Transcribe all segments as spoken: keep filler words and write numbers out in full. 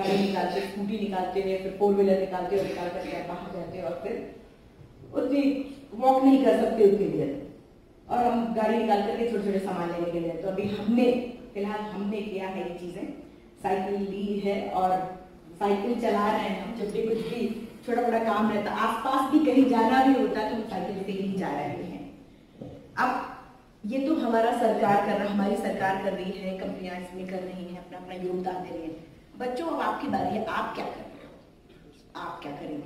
गाड़ी निकालते, स्कूटी निकालते हैं, फिर फोर व्हीलर निकालते और निकाल करके आप बाहर जाते हैं और फिर उतनी वॉक नहीं कर सकते उतनी देर, और हम गाड़ी निकाल करके छोटे छोटे सामान लेने के लिए। तो अभी हमने फिलहाल हमने किया है ये चीजें, साइकिल ली है और साइकिल चला रहे हैं हम। जब भी कुछ भी छोटा बड़ा काम रहता, आसपास भी कहीं जाना भी होता है तो हम साइकिल से ही जा रहे हैं। अब ये तो हमारा सरकार कर रहा हमारी सरकार कर रही है, कंपनियां इसमें कर रही हैं, अपना अपना योगदान दे रही है। बच्चों अब आपकी बारी है, आप क्या कर रहे हो, आप क्या करेंगे?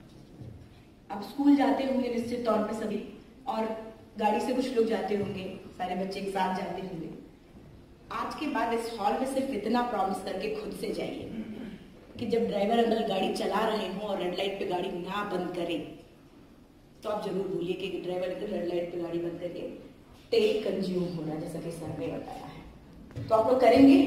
अब स्कूल जाते होंगे निश्चित तौर पे सभी, और गाड़ी से कुछ लोग जाते होंगे, सारे बच्चे एक साथ जाते होंगे। आज के बाद इस हॉल में सिर्फ इतना प्रॉमिस करके खुद से जाइए कि जब ड्राइवर अंकल गाड़ी चला रहे हों और रेड लाइट पे गाड़ी ना बंद करें तो आप जरूर बोलिए कि ड्राइवर अंकल रेड लाइट पे गाड़ी बंद करके तेल कंज्यूम हो रहा है, जैसा कि सर ने बताया है। तो आप लोग करेंगे?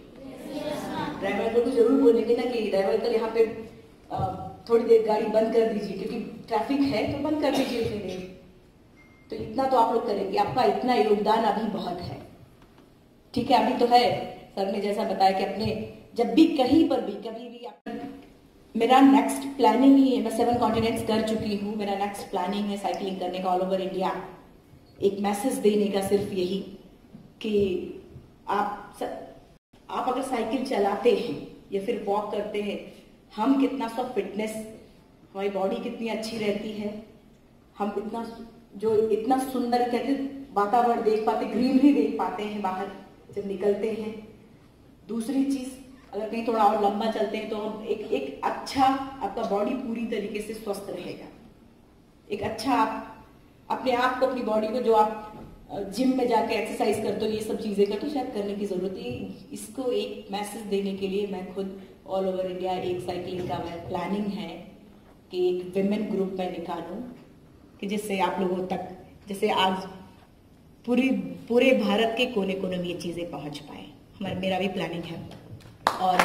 ड्राइवर अंकल को जरूर बोलेंगे ना कि ड्राइवर अंकल यहाँ पे थोड़ी देर गाड़ी बंद कर दीजिए, क्योंकि ट्रैफिक है तो बंद कर दीजिए उतनी देर। तो इतना तो आप लोग करेंगे, आपका इतना योगदान अभी बहुत है, ठीक है? अभी तो है, सर ने जैसा बताया कि अपने जब भी कहीं पर भी कभी भी आप, मेरा नेक्स्ट प्लानिंग ही है, मैं सेवन कॉन्टिनेंट्स कर चुकी हूँ, मेरा नेक्स्ट प्लानिंग है साइकिलिंग करने का ऑल ओवर इंडिया। एक मैसेज देने का सिर्फ यही कि आप आप अगर साइकिल चलाते हैं या फिर वॉक करते हैं, हम कितना सा फिटनेस, हमारी बॉडी कितनी अच्छी रहती है, हम इतना जो इतना सुंदर कहते वातावरण देख पाते, ग्रीनरी देख पाते हैं बाहर जब निकलते हैं। दूसरी चीज, अगर कहीं थोड़ा और लंबा चलते हैं तो हम एक एक अच्छा, आपका बॉडी पूरी तरीके से स्वस्थ रहेगा। एक अच्छा आप अपने आप को, अपनी बॉडी को, जो आप जिम में जाके एक्सरसाइज करते हो, ये सब चीजें करते हो, शायद करने की जरूरत है। इसको एक मैसेज देने के लिए मैं खुद ऑल ओवर इंडिया एक साइकिलिंग का मैं प्लानिंग है कि एक विमेन ग्रुप में निकालूं कि जिससे आप लोगों तक, जैसे आज पूरी पूरे भारत के कोने कोने में ये चीजें पहुंच पाए, हमारा मेरा भी प्लानिंग है। और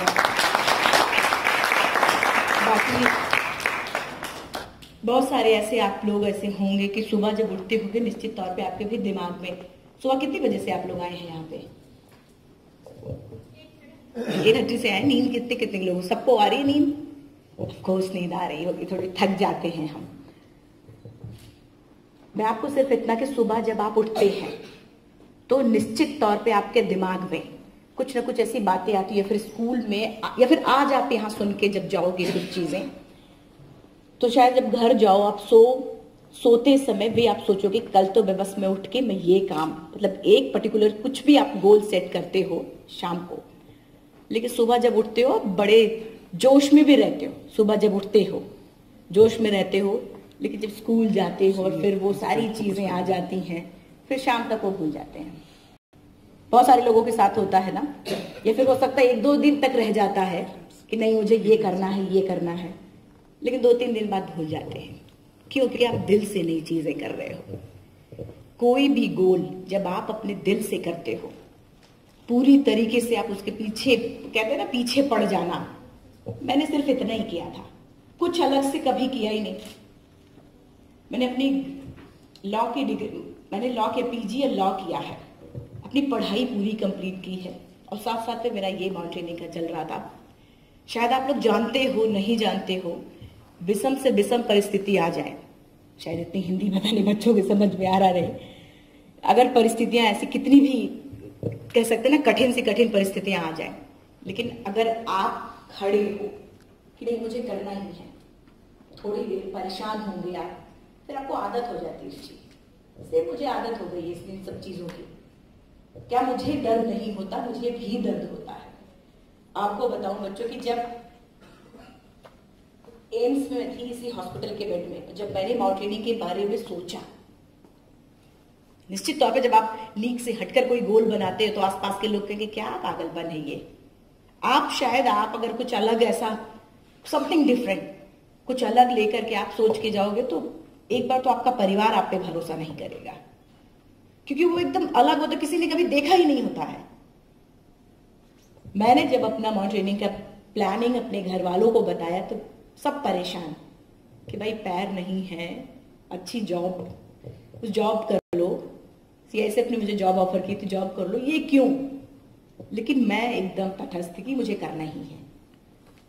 बाकी बहुत सारे ऐसे आप लोग ऐसे होंगे कि सुबह जब उठते होंगे निश्चित तौर पे आपके भी दिमाग में, सुबह कितने बजे से आप लोग आए हैं यहाँ पे? एक घंटे से आए। नींद कितने कितने लोगों, सबको आ रही है नींद? ऑफकोर्स नींद आ रही होगी, थोड़ी थक जाते हैं हम। मैं आपको सिर्फ इतना कि सुबह जब आप उठते हैं तो निश्चित तौर पे आपके दिमाग में कुछ ना कुछ ऐसी बातें आती है, फिर स्कूल में या फिर आज आप यहाँ सुन के जब जाओगे कुछ चीजें, तो शायद जब घर जाओ आप सो सोते समय भी आप सोचोगे कल तो मैं बस मैं उठ के मैं ये काम, मतलब एक पर्टिकुलर कुछ भी आप गोल सेट करते हो शाम को, लेकिन सुबह जब उठते हो बड़े जोश में भी रहते हो। सुबह जब उठते हो जोश में रहते हो, लेकिन जब स्कूल जाते हो और फिर वो सारी चीजें आ जाती हैं, फिर शाम तक वो भूल जाते हैं। बहुत सारे लोगों के साथ होता है ना, या फिर हो सकता है एक दो दिन तक रह जाता है कि नहीं मुझे ये करना है ये करना है, लेकिन दो तीन दिन बाद भूल जाते हैं, क्योंकि आप दिल से नई चीजें कर रहे हो। कोई भी गोल जब आप अपने दिल से करते हो, पूरी तरीके से आप उसके पीछे, कहते हैं ना पीछे पड़ जाना, मैंने सिर्फ इतना ही किया था, कुछ अलग से कभी किया ही नहीं। मैंने अपनी लॉ की डिग्री, मैंने लॉ के पीजी या लॉ किया है, अपनी पढ़ाई पूरी कंप्लीट की है, और साथ साथ में मेरा ये माउंटेनिंग का चल रहा था। शायद आप लोग जानते हो नहीं जानते हो, विषम से विषम परिस्थिति आ जाए, शायद इतनी हिंदी पता नहीं बच्चों के समझ में आ रहा रहे, अगर परिस्थितियां ऐसी कितनी भी कह सकते ना कठिन से कठिन परिस्थितियां आ जाए, लेकिन अगर आप खड़े हो कि नहीं मुझे करना ही है, थोड़ी देर परेशान होंगे आप, फिर आपको आदत हो जाती है इस चीज से। मुझे आदत हो गई है इन सब चीजों की, क्या मुझे दर्द नहीं होता? मुझे भी दर्द होता है। आपको बताऊं बच्चों की, जब एम्स में थी इसी हॉस्पिटल के बेड में, जब मैंने माउंटेनिंग के बारे में सोचा, निश्चित तौर पे जब आप लीक से हटकर कोई गोल बनाते हो तो आसपास के लोग कहेंगे क्या पागलपन है ये। आप शायद आप अगर कुछ अलग ऐसा समथिंग डिफरेंट कुछ अलग लेकर के आप सोच के जाओगे तो एक बार तो आपका परिवार आप पे भरोसा नहीं करेगा, क्योंकि वो एकदम अलग हो, तो किसी ने कभी देखा ही नहीं होता है। मैंने जब अपना माउंटेनिंग का प्लानिंग अपने घर वालों को बताया तो सब परेशान कि भाई पैर नहीं है, अच्छी जॉब, कुछ जॉब कर लो, सीआईएसएफ ने मुझे जॉब ऑफर की थी, जॉब कर लो, ये क्यों? लेकिन मैं एकदम तटस्थ थी कि मुझे करना ही है।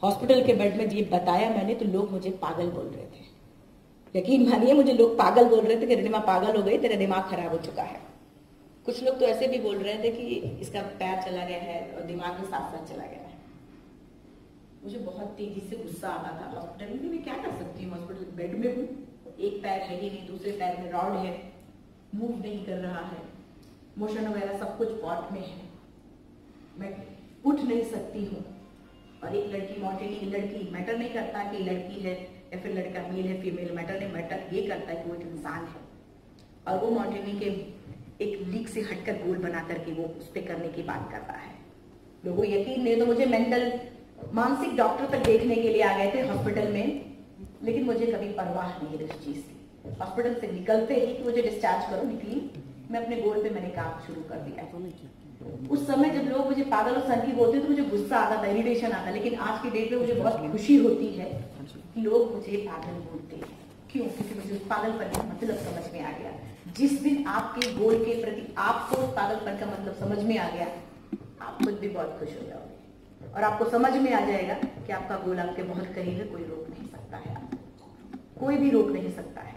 हॉस्पिटल के बेड में ये बताया मैंने तो लोग मुझे पागल बोल रहे थे। यकीन मानिए मुझे लोग पागल बोल रहे थे कि अरुणिमा पागल हो गई, तेरा दिमाग खराब हो चुका है। कुछ लोग तो ऐसे भी बोल रहे थे कि इसका पैर चला गया है और दिमाग के साथ साथ चला गया है। मुझे बहुत तेजी से गुस्सा आ रहा था। हॉस्पिटल में मैं क्या कर सकती हूँ, हॉस्पिटल बेड में हूँ, एक पैर है ही नहीं, दूसरे पैर में रॉड है, मूव नहीं कर रहा है, मोशन वगैरह सब कुछ पॉट में है, मैं उठ नहीं सकती हूँ। और एक लड़की मॉर्टेली लड़की मैटर नहीं करता कि लड़की है या फिर लड़का मेल है फीमेल, मैटर नहीं, मैटर ये करता है कि वो एक इंसान है और वो मॉर्टेली के एक लीक से हटकर गोल बना करके वो उस पर करने की बात कर रहा है। लोगों यकीन नहीं तो मुझे मेंटल मानसिक डॉक्टर तक देखने के लिए आ गए थे हॉस्पिटल में, लेकिन मुझे कभी परवाह नहीं है इस चीज की। हॉस्पिटल से निकलते ही कि मुझे डिस्चार्ज करो, निकली, मैं अपने गोल पे मैंने काम शुरू कर दिया। उस समय जब लोग मुझे पागल और सनकी बोलते तो मुझे गुस्सा आता था, इरिटेशन आता, लेकिन आज की डेट में मुझे बहुत खुशी होती है कि लोग मुझे पागल बोलते हैं। क्यों? क्योंकि मुझे उस पागलपन का मतलब समझ में आ गया। जिस दिन आपके गोल के प्रति आपको उस पागलपन का मतलब समझ में आ गया, आप खुद भी बहुत खुश हो जाओगे और आपको समझ में आ जाएगा कि आपका गोल आपके बहुत करीब है, कोई रोक नहीं सकता है, कोई भी रोक नहीं सकता है।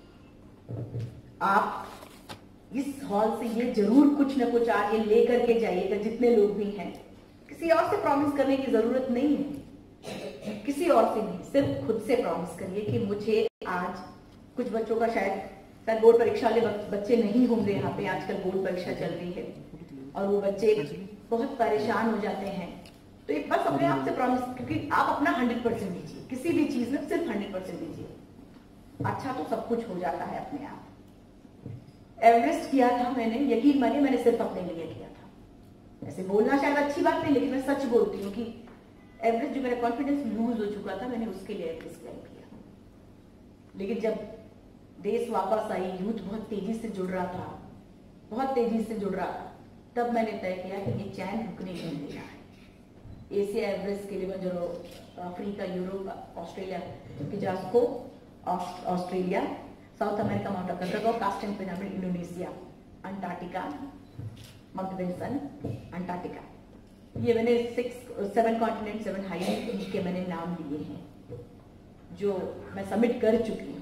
आप इस हॉल से ये जरूर कुछ न कुछ आज ये लेकर के जाइएगा, जितने लोग भी हैं। किसी और से प्रॉमिस करने की जरूरत नहीं है, किसी और से नहीं, सिर्फ खुद से प्रॉमिस करिए कि मुझे आज कुछ बच्चों का शायद शायद बोर्ड परीक्षा वाले बच्चे नहीं होंगे यहाँ पे, आजकल बोर्ड परीक्षा चल रही है और वो बच्चे बहुत परेशान हो जाते हैं। तो एक बस अपने आप से प्रॉमिस, क्योंकि आप अपना हंड्रेड परसेंट दीजिए, किसी भी चीज में सिर्फ हंड्रेड परसेंट दीजिए, अच्छा तो सब कुछ हो जाता है अपने आप। एवरेस्ट किया था मैंने, यकीन मानिए मैंने सिर्फ अपने लिए किया था। ऐसे बोलना शायद अच्छी बात नहीं, लेकिन मैं सच बोलती हूँ कि एवरेस्ट जो मेरा कॉन्फिडेंस लूज हो चुका था, मैंने उसके लिए एवरेस्ट क्लाइम किया। लेकिन जब देश वापस आई, यूथ बहुत तेजी से जुड़ रहा था, बहुत तेजी से जुड़ रहा था, तब मैंने तय किया कि ये चैन रुकने नहीं देना है। एशिया एवरेस्ट के लिए जो अफ्रीका, यूरोप, ऑस्ट्रेलिया की जासको, Australia, south America, mount Aconcagua, Carstensz pyramid, Indonesia, Antarctica, mount Wilson, Antarctica, ये मैंने six seven continent seven highland के मैंने नाम लिए हैं जो मैं सबमिट कर चुकी हूँ,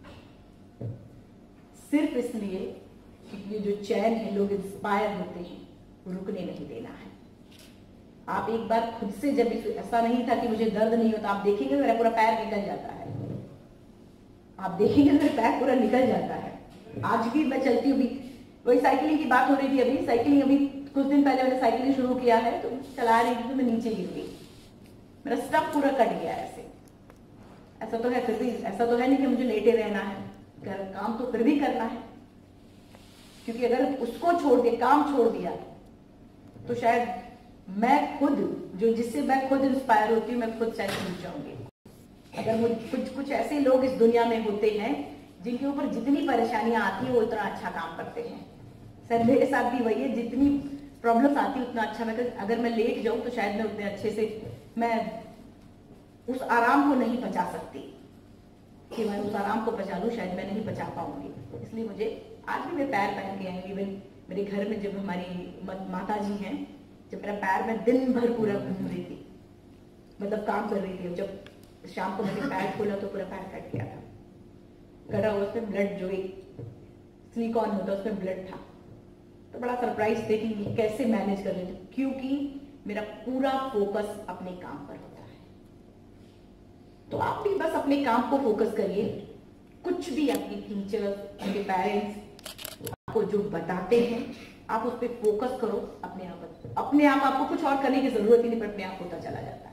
सिर्फ इसलिए कि ये जो चैन है, लोग इंस्पायर होते हैं, वो रुकने नहीं देना है। आप एक बार खुद से, जब ऐसा नहीं था कि मुझे दर्द नहीं होता, आप देखेंगे मेरा पूरा पैर निकल जाता है, आप देखेंगे मेरा पैर पूरा निकल जाता है। आज भी मैं चलती हूँ, वही साइकिलिंग की बात हो रही थी अभी, साइकिलिंग अभी कुछ दिन पहले मैंने साइकिलिंग शुरू किया है, तो चला रही थी तो मैं नीचे गिर गई, मेरा स्टफ पूरा कट गया। ऐसे ऐसा तो है, फिर भी ऐसा तो है नहीं कि मुझे लेटे रहना है, कर, काम तो फिर भी करना है, क्योंकि अगर उसको छोड़ दिया, काम छोड़ दिया, तो शायद मैं खुद, जो जिससे मैं खुद इंस्पायर होती हूँ, मैं खुद शायद भूल जाऊंगी। अगर मुझे कुछ कुछ ऐसे लोग इस दुनिया में होते हैं जिनके ऊपर जितनी परेशानियां आती है वो इतना अच्छा काम करते हैं। सर मेरे साथ भी वही है, जितनी प्रॉब्लम्स आती है उतना अच्छा, मैं अगर मैं लेट जाऊं तो शायद मैं उतने अच्छे से मैं उस आराम को नहीं पचा सकती कि मैं उस आराम को पचा लूं, शायद मैं नहीं पचा पाऊंगी। इसलिए मुझे आज भी मैं पैर पहन के आई, इवन मेरे घर में जब हमारी माता जी हैं, जब मेरा पैर में दिन भर पूरा घूम रही थी, मतलब काम कर रही थी, जब शाम को मैंने पैर खोला तो पूरा पैर कट गया था, कटा हुआ, उसमें ब्लड, जो एक सिलिकॉन होता है उसमें ब्लड था। तो बड़ा सरप्राइज थे कि ये कैसे मैनेज कर लेते, क्योंकि मेरा पूरा फोकस अपने काम पर होता है। तो आप भी बस अपने काम को फोकस करिए, कुछ भी आपकी टीचर्स, आपके पेरेंट्स आपको जो बताते हैं, आप उस पर फोकस करो। अपने आप अपने आप आपको कुछ और करने की जरूरत ही नहीं, पर अपने आप होता चला जाता है।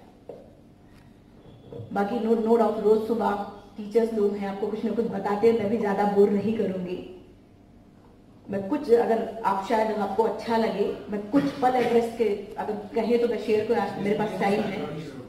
बाकी नो नो डाउट रोज सुबह टीचर्स लोग हैं, आपको कुछ ना कुछ बताते हैं, मैं भी ज्यादा बोर नहीं करूंगी। मैं कुछ, अगर आप शायद आपको अच्छा लगे, मैं कुछ पल एवरेस्ट के अगर कहे तो मैं शेयर करूं, आज मेरे पास टाइम है।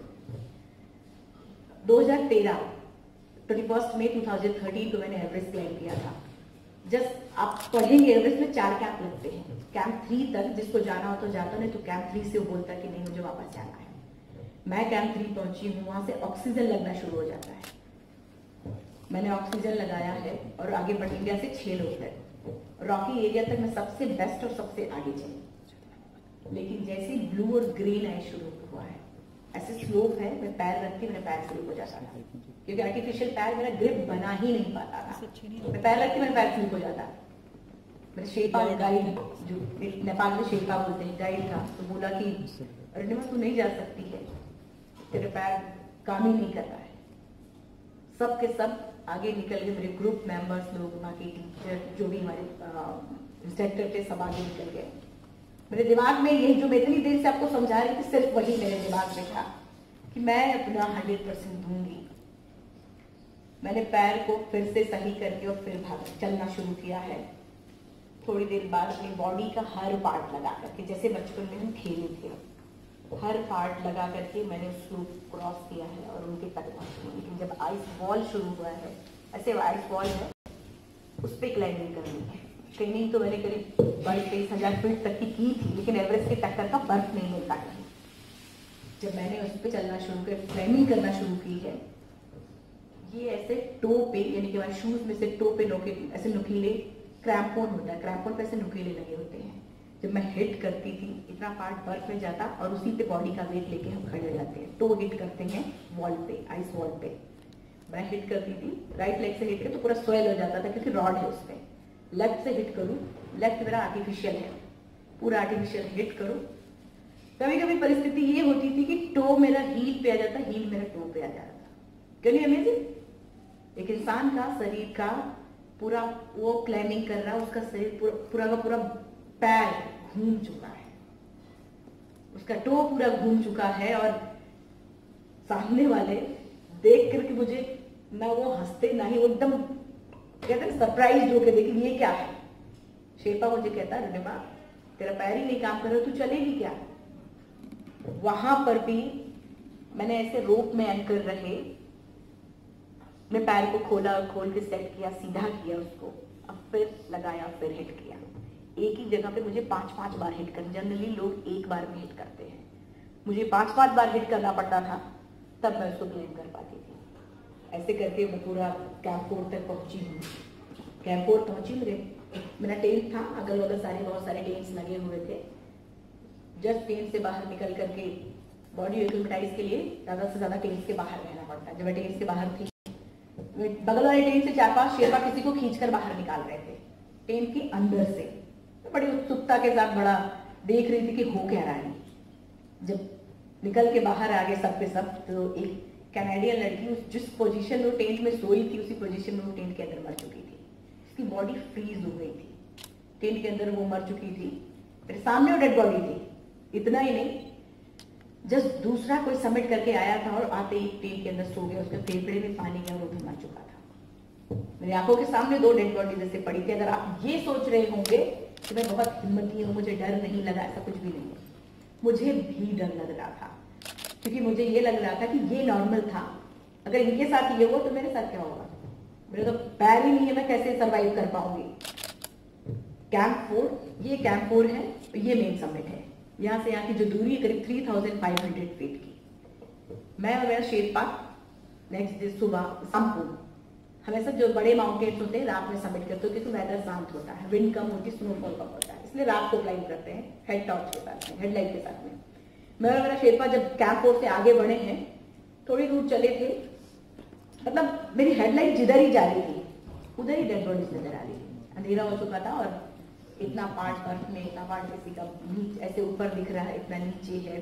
दो हज़ार तेरह twenty first May two thousand thirteen को मैंने एवरेस्ट क्लाइम किया था। जस्ट आप पढ़ेंगे, एवरेस्ट में चार कैंप लगते हैं, कैंप थ्री तक जिसको जाना हो तो जाता, नहीं तो कैंप थ्री से वो बोलता कि नहीं मुझे वापस जाना है। मैं कैंप थ्री पहुंची हूँ, वहां से ऑक्सीजन लगना शुरू हो जाता है। मैंने ऑक्सीजन लगाया है और आगे बढ़, इंडिया से छह लोग गए, रॉकी एरिया तक मैं सबसे बेस्ट और सबसे आगे चली, लेकिन जैसे ब्लू और ग्रीन आए शुरू हुआ है, ऐसे स्लोप है, मैं पैर रखती मेरा पैर स्लिप हो जाता था, क्योंकि आर्टिफिशियल पैर मेरा ग्रिप बना ही नहीं पाता था। मैं पैर रखती मेरा पैर स्लिप हो जाता। मेरे शेरपा गाइड, जो नेपाल में शेरपा बोलते हैं, गाइड था, तो बोला कि अरुणिमा तू नहीं जा सकती है, तेरे पैर काम ही नहीं कर रहा है। सब के सब आगे निकल गए, मेरे ग्रुप मेंबर्स लोग, वहाँ के टीचर, जो भी हमारे इंस्ट्रक्टर थे, सब आगे निकल गए। मेरे दिमाग में यही जो मैं इतनी देर से आपको समझा रही थी, सिर्फ वही मेरे दिमाग में था कि मैं अपना हंड्रेड परसेंट दूंगी। मैंने पैर को फिर से सही करके और फिर भाग चलना शुरू किया है। थोड़ी देर बाद अपनी बॉडी का हर पार्ट लगा करके, जैसे बचपन में हम खेले थे, हर पार्ट लगा करके मैंने उसको क्रॉस किया है और उनके तक पहुंची। लेकिन जब आइस वॉल शुरू हुआ है, ऐसे आइस वॉल है, उस पर क्लाइंबिंग करनी है। ट्रेनिंग तो मैंने करीब बाईस तेईस हजार फीट तक की की थी, लेकिन एवरेस्ट के टक्कर का बर्फ नहीं मिलता है। जब मैंने उस पर चलना शुरू कर क्लाइंबिंग करना शुरू की है, ये ऐसे टो पे, यानी कि हमारे शूज में से टो पे नोके ऐसे नुकीले क्रैम्पोन होता है, क्रैम्पोन पे ऐसे नुकीले लगे होते हैं। जब मैं हिट करती थी, इतना पार्ट बर्फ में जाता और उसी पे बॉडी का वेट लेके हम खड़े हो जाते हैं। टो हिट करते हैं वॉल पे, आइस वॉल पे। मैं हिट करती थी, राइट लेग से हिट कर तो पूरा स्वेल हो जाता था, क्योंकि रॉड है उसमें। लेफ्ट से हिट करूं, लेफ्ट मेरा आर्टिफिशियल है, पूरा आर्टिफिशियल हिट करूं। कभी कभी परिस्थिति ये होती थी कि टो मेरा हील पे आ जाता, हील मेरा टो पे आ जाता। Can you imagine? एक इंसान का शरीर का पूरा वो क्लाइंबिंग कर रहा है, उसका शरीर पूरा पूरा का पूरा पैर घूम चुका है, उसका टो पूरा घूम चुका है, और सामने वाले देख करके मुझे ना वो हंसते ना ही वो एकदम कहते हैं सरप्राइज होकर देखे ये क्या है। शेरपा मुझे कहता है अरुणिमा तेरा पैर ही नहीं काम कर रहा, तू चलेगी क्या? वहां पर भी मैंने ऐसे रोप में एंकर रहे, मैं पैर को खोला और खोल के सेट किया, सीधा किया उसको, अब फिर लगाया, फिर हिट किया। एक ही जगह पे मुझे पांच पांच बार हिट करना, जनरली लोग एक बार में हिट करते हैं, मुझे पांच पांच बार हिट करना पड़ता था, तब मैं उसको क्लेम कर पाती थी। ऐसे करके मैं पूरा कैंपोर तक पहुंची हूँ। कैंपोर पहुंची, मेरे मेरा टेंट था, अगल बगल सारे बहुत सारे टेंट्स लगे हुए थे। जस्ट टेंट से बाहर निकल करके बॉडी एक्लिमेटाइज के लिए ज्यादा से ज्यादा टेंट के बाहर रहना पड़ता है। जब मैं टेंट से बाहर थी, बगल वाले टेंट से चार पांच शेरपा किसी को खींचकर बाहर निकाल रहे थे टेंट के अंदर से। तो बड़ी उत्सुकता के साथ बड़ा देख रही थी कि हो क्या रहा है। जब निकल के बाहर आ गए सब के सब, तो एक कैनेडियन लड़की उस जिस पोजीशन में वो टेंट में सोई थी, उसी पोजीशन में वो टेंट के अंदर मर चुकी थी। उसकी बॉडी फ्रीज हो गई थी, टेंट के अंदर वो मर चुकी थी। मेरे सामने वो डेड बॉडी थी। इतना ही नहीं, जस्ट दूसरा कोई समिट करके आया था और आते ही टेंट के अंदर सो गया, उसके फेफड़े में पानी गया, वो भी मर चुका था। मेरी आंखों के सामने दो डेड बॉडी जैसे पड़ी थी। अगर आप ये सोच रहे होंगे कि मैं बहुत हिम्मती हूँ, मुझे डर नहीं लगा, ऐसा कुछ भी नहीं है। मुझे भी डर लग रहा था, क्योंकि मुझे ये लग रहा था कि ये नॉर्मल था, अगर इनके साथ ये हुआ तो मेरे साथ क्या होगा? मेरे तो पैर ही नहीं है, मैं कैसे सरवाइव कर पाऊंगी? कैंप फोर, ये कैंप फोर है, ये मेन समिट है। यहाँ से यहाँ की जो दूरी है करीब three thousand five hundred feet की। मैं और मेरा शेरपा नेक्स्ट डे सुबह शाम को, हमेशा जो बड़े माउंटेन्स होते हैं रात में समिट करते हो, क्योंकि वेदर शांत होता है, विंड कम होती है, स्नोफॉल कम होता है, इसलिए रात को क्लाइंब करते हैं हेड टॉर्च के साथ में, हेडलाइट के साथ में। मैं और मेरा शेरपा जब कैंप फोर से आगे बढ़े हैं, थोड़ी दूर चले थे, मतलब मेरी हेडलाइट जिधर ही जा रही थी उधर ही डेड बॉडीज नजर आ रही थी। अंधेरा हो चुका था और इतना पार्ट बर्फ में, इतना पार्ट किसी का नीचे ऐसे ऊपर दिख रहा है, इतना नीचे है।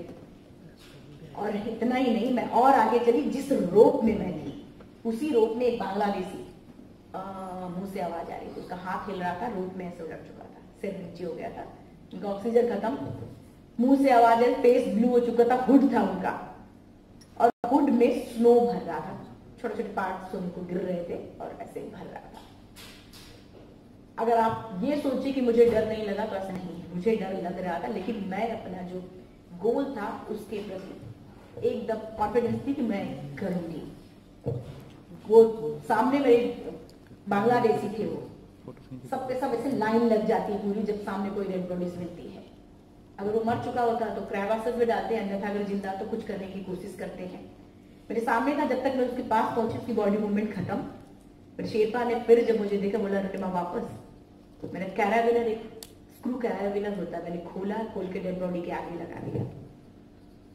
और इतना ही नहीं, मैं और आगे चली, जिस रोप में मैं थी उसी रोप में एक बांग्लादेशी मुंह से आवाज आ रही थी, उसका हाथ हिल रहा था, रोप में ऐसे उलट चुका था, सिर नीचे हो गया था, उनका ऑक्सीजन खत्म, मुंह से आवाज है, फेस ब्लू हो चुका था, हुड था उनका, और हुड में स्नो भर रहा था, छोटे छोटे पार्ट्स उनको गिर रहे थे और ऐसे भर रहा था। अगर आप ये सोचिए कि मुझे डर नहीं लगा, तो ऐसा नहीं है, मुझे डर लग रहा था, लेकिन मैं अपना जो गोल था उसके प्रति एकदम कॉन्फिडेंस थी कि मैं करूंगी। वो सामने मेरे बांग्लादेशी थे, वो सबके सब ऐसे लाइन लग जाती है पूरी जब सामने कोई डेड बॉडीज मिलती है। अगर वो मर चुका होता तो क्रैवासेस में डालते हैं, अन्यथा अगर जिंदा तो कुछ करने की कोशिश करते हैं। मेरे सामने था, जब तक मैं उसके पास पहुंची उसकी बॉडी मूवमेंट खत्म। फिर शेरपा ने फिर जब मुझे देखा, बोला अरुणिमा वापस। मैंने कैराबिनर, एक स्क्रू कैराबिनर होता है, मैंने खोला, खोल के डेड बॉडी के आगे लगा दिया।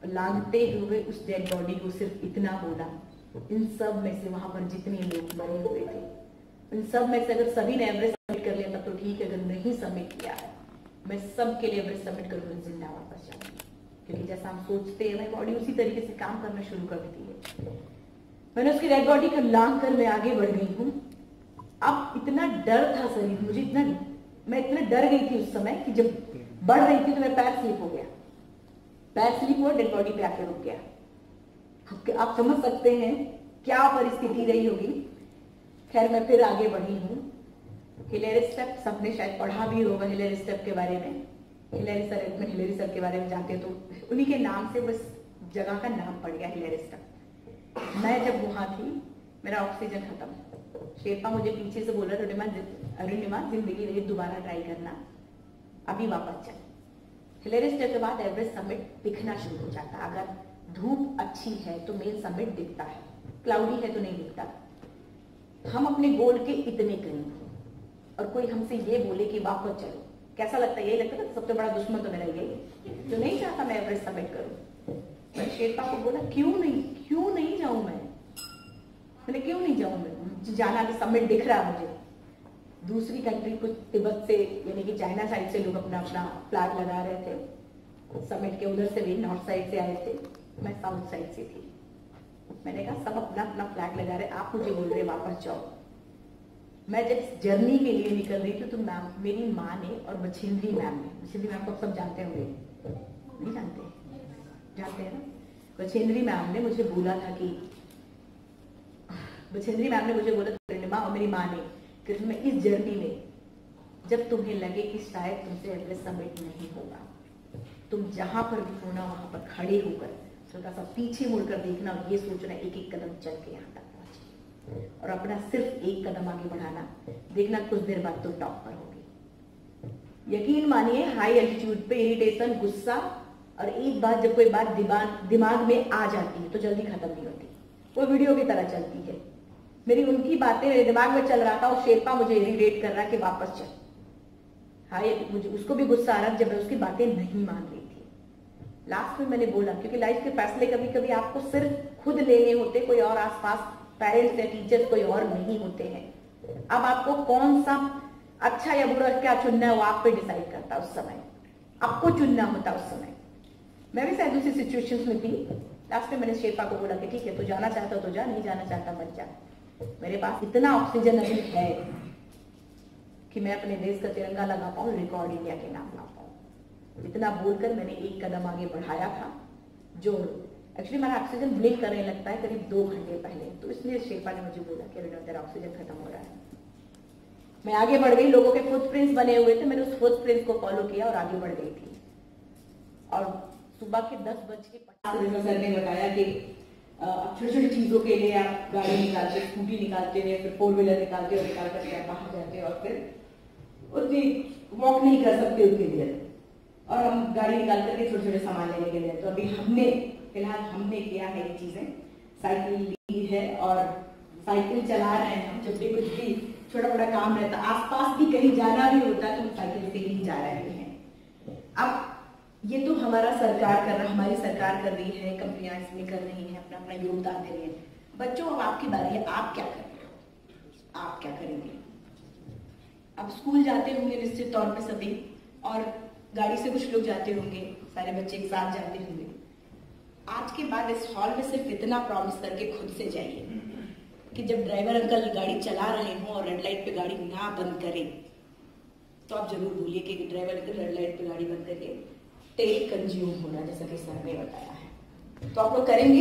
लांघते हुए उस डेड बॉडी को सिर्फ इतना बोला, इन सब में से वहां पर जितने लोग मरे हुए थे, इन सब में से अगर सभी ने एवरेज सबमिट कर लिया तब तो ठीक है, अगर नहीं सबमिट किया है मैं सबके लिए एवरेज सबमिट करूंगी, जिंदा वापस जाऊंगी। क्योंकि जैसा हम सोचते हैं बॉडी उसी तरीके से काम करना शुरू कर देती है। मैंने उसकी डेड बॉडी को लांघ कर मैं आगे बढ़ गई हूँ। अब इतना डर था शरीर, मुझे इतना मैं इतना डर गई थी उस समय कि जब बढ़ रही थी तो मेरा पैर स्लिप हो गया, पैर स्लिप हुआ, डेड बॉडी पे आके रुक गया। आप समझ सकते हैं क्या परिस्थिति रही होगी। खैर मैं फिर आगे बढ़ी हूँ। हिलेरी स्टेप सबने शायद पढ़ा भी होगा हिलेरी स्टेप के बारे में। हिलेरी सर में हिलेरी सर के बारे में जानते तो उन्हीं के नाम से बस जगह का नाम पड़ गया हिलेरी स्टेप। मैं जब वहां थी मेरा ऑक्सीजन खत्म, शेरपा मुझे पीछे से बोल रहा था अरुणिमा जिंदगी में दोबारा ट्राई करना, अभी वापस चल। हिलेरी स्टेप के बाद एवरेज समिट दिखना शुरू हो जाता। अगर धूप अच्छी है तो मेन समिट दिखता है, क्लाउडी है तो नहीं दिखता। हम अपने गोल के इतने करीब और कोई हमसे ये बोले कि वापस चलो, कैसा लगता है? यही लगता है सबसे बड़ा दुश्मन तो मेरा यही जो नहीं चाहता मैं एवरेज सबमिट करूं। मैं शेरपा को बोला क्यों नहीं क्यों नहीं जाऊं मैं मैंने क्यों नहीं जाऊं मैं जाना भी सबमिट दिख रहा मुझे। दूसरी कंट्री कुछ तिब्बत से यानी कि चाइना साइड से लोग अपना अपना फ्लैग लगा रहे थे, समिट के उधर से भी नॉर्थ साइड से आए थे, मैं साउथ साइड से थी। मैंने कहा सब अपना अपना फ्लैग लगा रहे, आप मुझे बोल रहे वापस जाओ। मैं जब जर्नी के लिए निकल रही थी तो मैम मेरी माँ ने और बछेंद्री मैम ने, बछेंद्री मैम को सब जानते होंगे, नहीं जानते? जानते हैं ना? बछेंद्री मैम ने मुझे बोला था कि बछेंद्री मैम ने मुझे बोला था और मेरी माँ ने कि तुम्हें इस जर्नी में जब तुम्हें लगे कि शायद तुमसे एवरेज सबमिट नहीं होगा, तुम जहां पर भी होना वहां पर खड़े होकर थोड़ा सा पीछे मुड़कर देखना और ये सोचना एक एक कदम चल के यहाँ तक पहुंचे और अपना सिर्फ एक कदम आगे बढ़ाना, देखना कुछ देर बाद तुम टॉप पर होगी। यकीन मानिए हाई एल्टीट्यूड पे इरिटेशन, गुस्सा और एक बात जब कोई बात दिमाग दिमाग में आ जाती है तो जल्दी खत्म नहीं होती, वो वीडियो की तरह चलती है। मेरी उनकी बातें मेरे दिमाग में चल रहा था और शेरपा मुझे इरिटेट कर रहा कि वापस चल। हाय मुझे उसको भी गुस्सा आ रहा जब मैं उसकी बातें नहीं मान रही थी। लास्ट में मैंने बोला क्योंकि लाइफ के फैसले कभी कभी आपको सिर्फ खुद लेने होते, कोई और आसपास पेरेंट्स या टीचर्स कोई और नहीं होते हैं। अब आपको कौन सा अच्छा या बुरा क्या चुनना है वो आप पे डिसाइड करता उस समय, आपको चुनना होता उस समय। मैं भी शायद उसी सिचुएशन में थी। लास्ट में मैंने शेरपा को बोला कि ठीक है तो जाना चाहता तो जा, नहीं जाना चाहता मत जा। मेरे पास इतना ऑक्सीजन अभी है कि मैं अपने देश का तिरंगा लगा पाऊं, रिकॉर्ड इंडिया के नाम ला पाऊं। इतना बोलकर मैंने एक कदम आगे बढ़ाया था जो एक्चुअली मेरा ऑक्सीजन ब्लिंक करने लगता है करीब दो घंटे पहले, तो इसलिए शेरपा ने मुझे बोला कि तेरा ऑक्सीजन खत्म हो रहा है। मैं आगे बढ़ गई, लोगों के फुटप्रिंट्स बने हुए थे, मैंने उस फुटप्रिंट्स को फॉलो किया और आगे बढ़ गई थी। और सुबह के दस बज के पचास मिनट सर ने बताया कि छोटी छोटी चीजों के लिए आप गाड़ी निकालते, स्कूटी निकालते हैं, फिर फोर व्हीलर निकालते और निकाल करके आप बाहर जाते और फिर उतनी वॉक नहीं कर सकते उतनी देर, और हम गाड़ी निकाल करके छोटे छोटे सामान लेने के लिए। तो अभी हमने फिलहाल हमने किया है ये चीजें, साइकिल ली है और साइकिल चला रहे हैं हम। जब भी कुछ भी छोटा बड़ा काम रहता, आसपास भी कहीं जाना भी होता है तो हम साइकिल से ही जा रहे हैं। अब ये तो हमारा सरकार कर रहा हमारी सरकार कर रही है, कंपनियां इसमें कर रही हैं, अपना अपना योगदान दे रही है। बच्चों अब आपकी बारी है, आप क्या कर रहे हो, आप क्या करेंगे? अब स्कूल जाते होंगे निश्चित तौर पे सभी, और गाड़ी से कुछ लोग जाते होंगे, सारे बच्चे एक साथ जाते होंगे। आज के बाद इस हॉल में सिर्फ इतना प्रॉमिस करके खुद से जाइए कि जब ड्राइवर अंकल गाड़ी चला रहे हों और रेड लाइट पे गाड़ी ना बंद करें तो आप जरूर बोलिए कि ड्राइवर अंकल रेड लाइट पे गाड़ी बंद करके तेल कंज्यूम होना, जैसा कि सर ने बताया है। तो आप लोग करेंगे?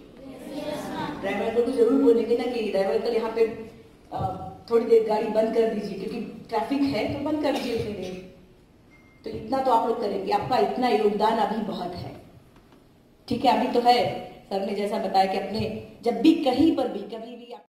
ड्राइवर अंकल को जरूर बोलेंगे ना कि ड्राइवर अंकल यहाँ पे थोड़ी देर गाड़ी बंद कर दीजिए क्योंकि ट्रैफिक है तो बंद कर दीजिए उतनी देर। तो इतना तो आप लोग करेंगे, आपका इतना योगदान अभी बहुत है, ठीक है? अभी तो है, सर ने जैसा बताया कि अपने जब भी कहीं पर भी कभी भी